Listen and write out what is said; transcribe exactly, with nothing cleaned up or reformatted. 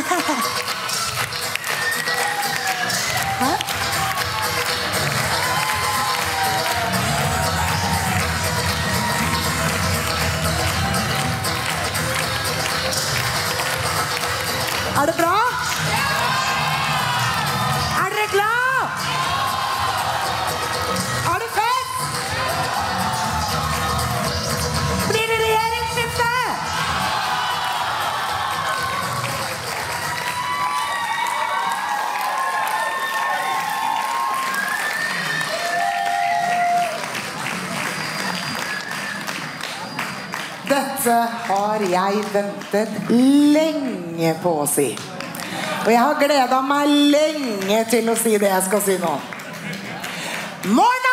Hæ? Er det bra? Er dere glad? Er det fett? Blir det regjeringsskifte? Dette har jeg ventet lenge på å si. Og jeg har gledet meg lenge til å si det jeg skal si nå. Morgen!